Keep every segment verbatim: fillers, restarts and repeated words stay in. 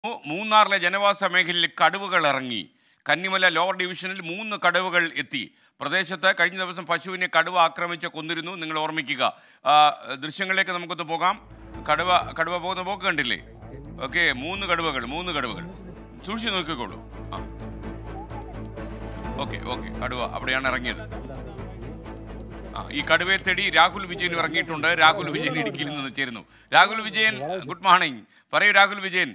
മൂന്നാറിലെ ജനവാസ മേഖലയിൽ കടുവകൾ ഇറങ്ങി. കന്നിമല ലോവർ ഡിവിഷനിൽ മൂന്ന് കടുവകൾ എത്തി. പ്രദേശത്ത് കഴിഞ്ഞ ദിവസം പശുവിനെ കടുവ ആക്രമിച്ച് കൊന്നിരുന്നു. നിങ്ങൾ ഓർമ്മിക്കുക. ദൃശ്യങ്ങളിലേക്ക് നമുക്കൊന്ന് പോകാം. കടുവ കടുവ പോകുന്ന പോക്ക് കണ്ടില്ലേ? ഓക്കെ, മൂന്ന് കടുവകൾ മൂന്ന് കടുവകൾ സൂക്ഷിച്ച് നോക്കിക്കോളൂ. ആ ഓക്കെ ഓക്കെ കടുവ അവിടെയാണ് ഇറങ്ങിയത്. ആ ഈ കടുവയെ തേടി രാഹുൽ വിജയൻ ഇറങ്ങിയിട്ടുണ്ട്. രാഹുൽ വിജയൻ ഇടുക്കിയിൽ നിന്ന് ചേരുന്നു. Rahul Vijayan, good morning. പറയൂ രാഹുൽ വിജയൻ.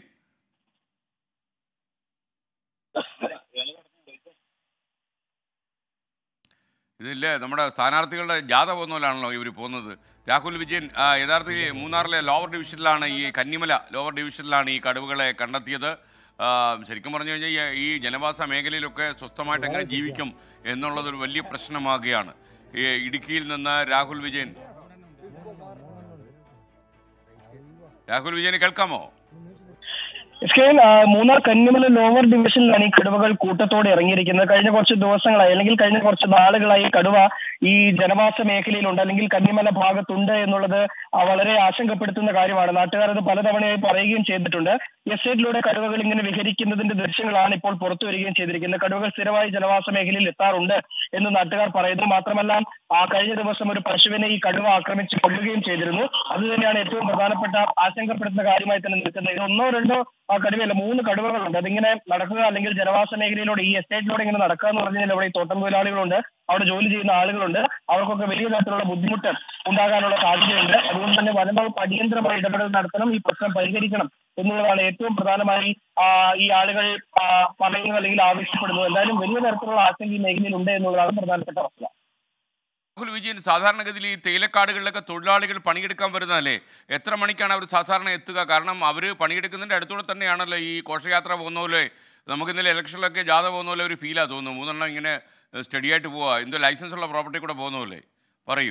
ഇതില്ലേ നമ്മുടെ സ്ഥാനാർത്ഥികളുടെ ജാഥ പോകുന്ന പോലാണല്ലോ ഇവർ പോകുന്നത്. രാഹുൽ വിജയൻ, യഥാർത്ഥത്തിൽ മൂന്നാറിലെ ലോവർ ഡിവിഷനിലാണ്, ഈ കന്നിമല ലോവർ ഡിവിഷനിലാണ് ഈ കടുവകളെ കണ്ടെത്തിയത്. ശരിക്കും പറഞ്ഞു കഴിഞ്ഞാൽ ഈ ജനവാസ മേഖലയിലൊക്കെ സ്വസ്ഥമായിട്ട് എങ്ങനെ ജീവിക്കും എന്നുള്ളതൊരു വലിയ പ്രശ്നമാകുകയാണ്. ഇടുക്കിയിൽ നിന്ന് രാഹുൽ വിജയൻ. രാഹുൽ വിജയന് കേൾക്കാമോ? മൂന്നാർ കന്നിമല ലോവർ ഡിവിഷനിലാണ് ഈ കടുവകൾ കൂട്ടത്തോടെ ഇറങ്ങിയിരിക്കുന്നത്. കഴിഞ്ഞ കുറച്ച് ദിവസങ്ങളായി അല്ലെങ്കിൽ കഴിഞ്ഞ കുറച്ച് നാളുകളായി കടുവ ഈ ജനവാസ മേഖലയിലുണ്ട്, അല്ലെങ്കിൽ കന്നിമല ഭാഗത്തുണ്ട് എന്നുള്ളത് വളരെ ആശങ്കപ്പെടുത്തുന്ന കാര്യമാണ്. നാട്ടുകാർ അത് പലതവണയായി പറയുകയും ചെയ്തിട്ടുണ്ട്. എസ്റ്റേറ്റിലൂടെ കടുവകൾ ഇങ്ങനെ വിഹരിക്കുന്നതിന്റെ ദൃശ്യങ്ങളാണ് ഇപ്പോൾ പുറത്തു വരികയും ചെയ്തിരിക്കുന്നത്. കടുവകൾ സ്ഥിരമായി ജനവാസ മേഖലയിൽ എത്താറുണ്ട് എന്ന് നാട്ടുകാർ പറയുന്നു. മാത്രമല്ല, ആ കഴിഞ്ഞ ദിവസം ഒരു പശുവിനെ ഈ കടുവ ആക്രമിച്ച് കൊല്ലുകയും ചെയ്തിരുന്നു. അത് തന്നെയാണ് ഏറ്റവും പ്രധാനപ്പെട്ട ആശങ്കപ്പെടുത്തുന്ന കാര്യമായി തന്നെ നിൽക്കുന്നത്. ഇത് ഒന്നോ രണ്ടോ ആ കടുവയല്ല, മൂന്ന് കടുവകളുണ്ട്. അതിങ്ങനെ നടക്കുക, അല്ലെങ്കിൽ ജനവാസ മേഖലയിലൂടെ ഈ എസ്റ്റേറ്റിലൂടെ ഇങ്ങനെ നടക്കുക എന്ന് പറഞ്ഞാൽ ഇവിടെ ഈ തോട്ടം തൊഴിലാളികളുണ്ട്, അവിടെ ജോലി ചെയ്യുന്ന ആളുകളുണ്ട്. അവർക്കൊക്കെ വലിയ തരത്തിലുള്ള ബുദ്ധിമുട്ട് ഉണ്ടാകാനുള്ള സാധ്യതയുണ്ട്. അതുകൊണ്ട് തന്നെ വനം വകുപ്പ് അടിയന്തരമായി ഇടപെടൽ നടത്തണം, ഈ പ്രശ്നം പരിഹരിക്കണം എന്നുള്ളതാണ് ഏറ്റവും പ്രധാനമായി ഈ ആളുകൾ പറയുന്നത് അല്ലെങ്കിൽ ആവശ്യപ്പെടുന്നത്. എന്തായാലും വലിയ തരത്തിലുള്ള ആശങ്ക ഈ മേഖലയിൽ ഉണ്ട് എന്നുള്ളതാണ് പ്രധാനപ്പെട്ട വസ്തുത. രാഹുൽ വിജയൻ, സാധാരണഗതിയിൽ ഈ തേയിലക്കാടുകളിലൊക്കെ തൊഴിലാളികൾ പണിയെടുക്കാൻ വരുന്നതല്ലേ? എത്ര മണിക്കാണ് അവർ സാധാരണ എത്തുക? കാരണം അവർ പണിയെടുക്കുന്നതിൻ്റെ അടുത്തൂടെ തന്നെയാണല്ലോ ഈ ഘോഷയാത്ര പോകുന്ന പോലെ. നമുക്ക് ഇന്നലെ ഇലക്ഷനിലൊക്കെ ജാഥ പോകുന്ന പോലെ ഒരു ഫീലാണ് തോന്നുന്നു. മൂന്നെണ്ണം ഇങ്ങനെ സ്റ്റഡി ആയിട്ട് പോവുക, എന്തോ ലൈസൻസ് ഉള്ള പ്രോപ്പർട്ടി കൂടെ പോകുന്ന പോലെ. പറയൂ.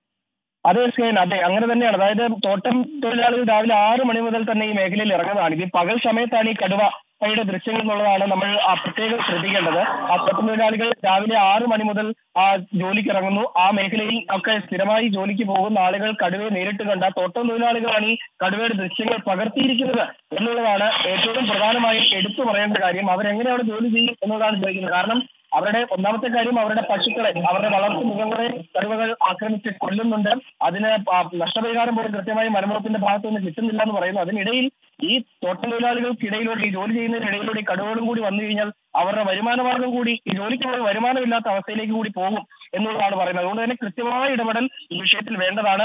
അതെ സ്കൈൻ, അതെ അങ്ങനെ തന്നെയാണ്. അതായത് തോട്ടം തൊഴിലാളികൾ രാവിലെ ആറ് മണി മുതൽ തന്നെ ഈ മേഖലയിൽ ഇറങ്ങുന്നതാണ്. ഇത് പകൽ സമയത്താണ് ഈ കടുവ യുടെ ദൃശ്യങ്ങൾ എന്നുള്ളതാണ് നമ്മൾ പ്രത്യേകം ശ്രദ്ധിക്കേണ്ടത്. ആ തോട്ടം തൊഴിലാളികൾ രാവിലെ ആറ് മണി മുതൽ ആ ജോലിക്ക് ഇറങ്ങുന്നു. ആ മേഖലയിൽ ഒക്കെ സ്ഥിരമായി ജോലിക്ക് പോകുന്ന ആളുകൾ കടുവയെ നേരിട്ട് കണ്ട തോട്ടം തൊഴിലാളികളാണ് ഈ കടുവയുടെ ദൃശ്യങ്ങൾ പകർത്തിയിരിക്കുന്നത് എന്നുള്ളതാണ് ഏറ്റവും പ്രധാനമായും എടുത്തു പറയേണ്ട കാര്യം. അവരെങ്ങനെയാണ് ജോലി ചെയ്യും എന്നതാണ് ചോദിക്കുന്നത്. കാരണം അവരുടെ ഒന്നാമത്തെ കാര്യം, അവരുടെ പശുക്കളെ, അവരുടെ വളർത്തു മൃഗങ്ങളെ കടുവകൾ ആക്രമിച്ച് കൊല്ലുന്നുണ്ട്. അതിന് നഷ്ടപരിഹാരം പോലും കൃത്യമായി വനംവകുപ്പിന്റെ ഭാഗത്തു നിന്ന് കിട്ടുന്നില്ല എന്ന് പറയുന്നു. അതിനിടയിൽ ഈ തോട്ടം തൊഴിലാളികൾക്കിടയിലൂടെ ഈ ജോലി ചെയ്യുന്നതിനിടയിലൂടെ ഈ കടുവകളും കൂടി വന്നു കഴിഞ്ഞാൽ അവരുടെ വരുമാന മാർഗം കൂടി, ഈ ജോലിക്കുള്ള വരുമാനമില്ലാത്ത അവസ്ഥയിലേക്ക് കൂടി പോകും എന്നുള്ളതാണ് പറയുന്നത്. അതുകൊണ്ട് തന്നെ കൃത്യമായ ഇടപെടൽ ഈ വിഷയത്തിൽ വേണ്ടതാണ്.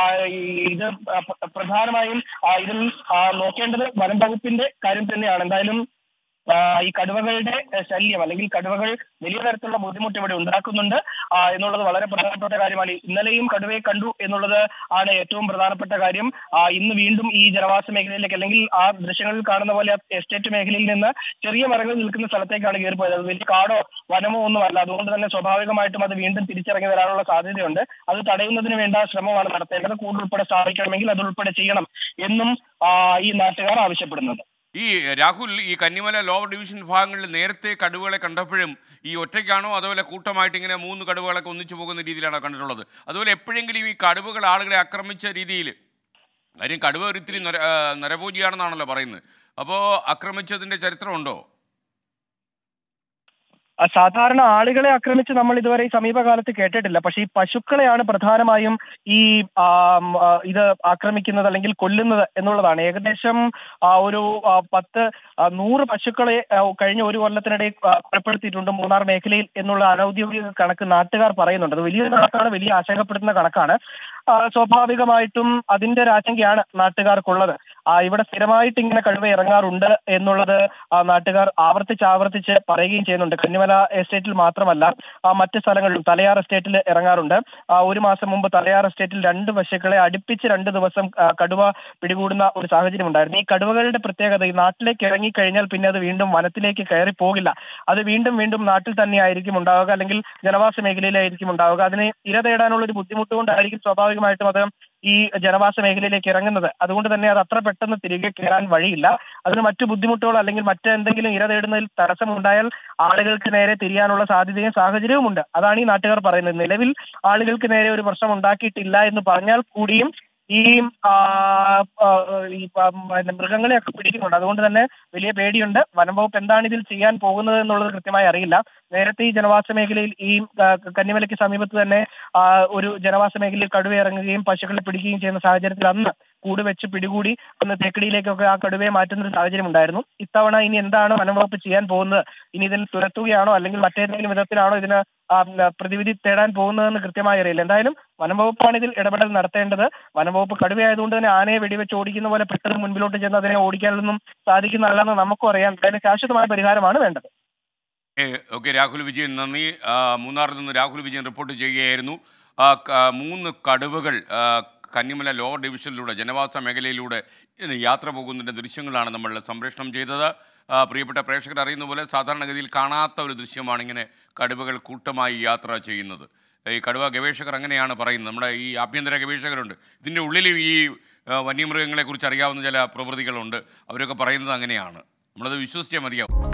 ഇത് പ്രധാനമായും ഇതിൽ നോക്കേണ്ടത് വനം വകുപ്പിന്റെ കാര്യം തന്നെയാണ്. എന്തായാലും ഈ കടുവകളുടെ ശല്യം അല്ലെങ്കിൽ കടുവകൾ വലിയ തരത്തിലുള്ള ബുദ്ധിമുട്ട് ഇവിടെ ഉണ്ടാക്കുന്നുണ്ട് എന്നുള്ളത് വളരെ പ്രധാനപ്പെട്ട കാര്യമാണ്. ഇന്നലെയും കടുവയെ കണ്ടു എന്നുള്ളത് ആണ് ഏറ്റവും പ്രധാനപ്പെട്ട കാര്യം. ഇന്ന് വീണ്ടും ഈ ജനവാസ മേഖലയിലേക്ക്, അല്ലെങ്കിൽ ആ ദൃശ്യങ്ങളിൽ കാണുന്ന പോലെ എസ്റ്റേറ്റ് മേഖലയിൽ നിന്ന് ചെറിയ മരങ്ങൾ നിൽക്കുന്ന സ്ഥലത്തേക്കാണ് കയറിപ്പോയത്. അത് വലിയ കാടോ വനമോ ഒന്നുമല്ല. അതുകൊണ്ട് തന്നെ സ്വാഭാവികമായിട്ടും അത് വീണ്ടും തിരിച്ചിറങ്ങി വരാനുള്ള സാധ്യതയുണ്ട്. അത് തടയുന്നതിന് വേണ്ട ശ്രമമാണ് നടത്തേണ്ടത്. കൂടുൾപ്പെടെ സ്ഥാപിക്കണമെങ്കിൽ അതുൾപ്പെടെ ചെയ്യണം എന്നും ഈ നാട്ടുകാർ ആവശ്യപ്പെടുന്നത്. ഈ രാഹുൽ, ഈ കന്നിമല ലോവർ ഡിവിഷൻ ഭാഗങ്ങളിൽ നേരത്തെ കടുവകളെ കണ്ടപ്പോഴും ഈ ഒറ്റയ്ക്കാണോ അതുപോലെ കൂട്ടമായിട്ട് ഇങ്ങനെ മൂന്ന് കടുവകളൊക്കെ ഒന്നിച്ചു പോകുന്ന രീതിയിലാണോ കണ്ടിട്ടുള്ളത്? അതുപോലെ എപ്പോഴെങ്കിലും ഈ കടുവകൾ ആളുകളെ ആക്രമിച്ച രീതിയിൽ, കാര്യം കടുവ ഒരിത്തിരി നര നരഭോജിയാണെന്നാണല്ലോ പറയുന്നത്, അപ്പോൾ ആക്രമിച്ചതിൻ്റെ ചരിത്രമുണ്ടോ? സാധാരണ ആളുകളെ ആക്രമിച്ച് നമ്മൾ ഇതുവരെ സമീപകാലത്ത് കേട്ടിട്ടില്ല. പക്ഷേ ഈ പശുക്കളെയാണ് പ്രധാനമായും ഈ ഇത് ആക്രമിക്കുന്നത് അല്ലെങ്കിൽ കൊല്ലുന്നത് എന്നുള്ളതാണ്. ഏകദേശം ഒരു പത്ത് നൂറ് പശുക്കളെ കഴിഞ്ഞ ഒരു കൊല്ലത്തിനിടെ കൊലപ്പെടുത്തിയിട്ടുണ്ട് മൂന്നാർ മേഖലയിൽ എന്നുള്ള അനൌദ്യോഗിക കണക്ക് നാട്ടുകാർ പറയുന്നുണ്ട്. അത് വലിയ കണക്കാണ്, വലിയ ആശങ്കപ്പെടുത്തുന്ന കണക്കാണ്. സ്വാഭാവികമായിട്ടും അതിന്റെ ഒരു ആശങ്കയാണ് നാട്ടുകാർക്കുള്ളത്. ഇവിടെ സ്ഥിരമായിട്ട് ഇങ്ങനെ കടുവ ഇറങ്ങാറുണ്ട് എന്നുള്ളത് നാട്ടുകാർ ആവർത്തിച്ച് ആവർത്തിച്ച് പറയുകയും ചെയ്യുന്നുണ്ട്. കന്നിമല എസ്റ്റേറ്റിൽ മാത്രമല്ല മറ്റ് സ്ഥലങ്ങളിലും തലയാർ എസ്റ്റേറ്റിൽ ഇറങ്ങാറുണ്ട്. ഒരു മാസം മുമ്പ് തലയാർ എസ്റ്റേറ്റിൽ രണ്ട് പശുക്കളെ അടുപ്പിച്ച് രണ്ട് ദിവസം കടുവ പിടികൂടുന്ന ഒരു സാഹചര്യം ഉണ്ടായിരുന്നു. ഈ കടുവകളുടെ പ്രത്യേകത, ഈ നാട്ടിലേക്ക് ഇറങ്ങിക്കഴിഞ്ഞാൽ പിന്നെ അത് വീണ്ടും വനത്തിലേക്ക് കയറി പോകില്ല. അത് വീണ്ടും വീണ്ടും നാട്ടിൽ തന്നെയായിരിക്കും ഉണ്ടാവുക, അല്ലെങ്കിൽ ജനവാസ മേഖലയിലായിരിക്കും ഉണ്ടാവുക. അതിന് ഇര തേടാനുള്ള ഒരു ബുദ്ധിമുട്ട് കൊണ്ടായിരിക്കും സ്വാഭാവികമായിട്ടും അത് ഈ ജനവാസ മേഖലയിലേക്ക് ഇറങ്ങുന്നത്. അതുകൊണ്ട് തന്നെ അത് അത്ര പെട്ടെന്ന് തിരികെ കയറാൻ വഴിയില്ല. അതിന് മറ്റു ബുദ്ധിമുട്ടുകൾ അല്ലെങ്കിൽ മറ്റെന്തെങ്കിലും ഇര തേടുന്നതിൽ തടസ്സമുണ്ടായാൽ ആളുകൾക്ക് നേരെ തിരിയാനുള്ള സാധ്യതയും സാഹചര്യവും ഉണ്ട്. അതാണ് ഈ നാട്ടുകാർ പറയുന്നത്. നിലവിൽ ആളുകൾക്ക് നേരെ ഒരു പ്രശ്നം ഉണ്ടാക്കിയിട്ടില്ല എന്ന് പറഞ്ഞാൽ കൂടിയും ഈ ആ, ആ, ഈ പ- പിന്നെ മൃഗങ്ങളെയൊക്കെ പിടിക്കുന്നുണ്ട്. അതുകൊണ്ട് തന്നെ വലിയ പേടിയുണ്ട്. വനം വകുപ്പ് എന്താണ് ഇതിൽ ചെയ്യാൻ പോകുന്നത് എന്നുള്ളത് കൃത്യമായി അറിയില്ല. നേരത്തെ ഈ ജനവാസ മേഖലയിൽ ഈ ആ, കന്നിമലയ്ക്ക് സമീപത്ത് തന്നെ ആ, ഒരു ജനവാസ മേഖലയിൽ കടുവ ഇറങ്ങുകയും പശുക്കളെ പിടിക്കുകയും ചെയ്യുന്ന സാഹചര്യത്തിൽ അന്ന് കൂട് വെച്ച് പിടികൂടി ഒന്ന് തേക്കടിയിലേക്കൊക്കെ ആ കടുവയെ മാറ്റുന്ന ഒരു സാഹചര്യം ഉണ്ടായിരുന്നു. ഇത്തവണ ഇനി എന്താണ് വനം വകുപ്പ് ചെയ്യാൻ പോകുന്നത്? ഇനി ഇതിന് തുരത്തുകയാണോ അല്ലെങ്കിൽ മറ്റേതെങ്കിലും വിധത്തിലാണോ ഇതിന് ആ, പ്രതിവിധി തേടാൻ പോകുന്നതെന്ന് കൃത്യമായി അറിയില്ല. എന്തായാലും വനം വകുപ്പാണ് ഇതിൽ ഇടപെടൽ നടത്തേണ്ടത്. വനം വകുപ്പ് കടുവയായതുകൊണ്ട് തന്നെ ആനയെ വെടിവെച്ച് ഓടിക്കുന്ന പോലെ പെട്ടെന്ന് മുൻപിലോട്ട് ചെന്ന് അതിനെ ഓടിക്കാനൊന്നും സാധിക്കുന്നതല്ലെന്ന് നമുക്കും അറിയാം. എന്തായാലും ശാശ്വതമായ പരിഹാരമാണ് വേണ്ടത്. ഓക്കെ, രാഹുൽ വിജയൻ നന്ദി. ആ, മൂന്നാറിൽ നിന്ന് രാഹുൽ വിജയൻ റിപ്പോർട്ട് ചെയ്യുകയായിരുന്നു. ആ, ക- മൂന്ന് കടുവകൾ ആ, കന്നിമല ലോവർ ഡിവിഷനിലൂടെ ജനവാസ മേഖലയിലൂടെ ഇന്ന് യാത്ര പോകുന്നതിൻ്റെ ദൃശ്യങ്ങളാണ് നമ്മൾ സംപ്രേഷണം ചെയ്തത്. ആ, പ്രിയപ്പെട്ട പ്രേക്ഷകർ അറിയുന്ന പോലെ സാധാരണഗതിയിൽ കാണാത്ത ഒരു ദൃശ്യമാണ് ഇങ്ങനെ കടുവകൾ കൂട്ടമായി യാത്ര ചെയ്യുന്നത്. ഈ കടുവ ഗവേഷകർ അങ്ങനെയാണ് പറയുന്നത്. നമ്മുടെ ഈ ആഭ്യന്തര ഗവേഷകരുണ്ട്, ഇതിൻ്റെ ഉള്ളിൽ ഈ ആ, വന്യമൃഗങ്ങളെക്കുറിച്ച് അറിയാവുന്ന ചില പ്രവൃത്തികളുണ്ട്. അവരൊക്കെ പറയുന്നത് അങ്ങനെയാണ്. നമ്മളത് വിശ്വസിച്ചേ മതിയാവും.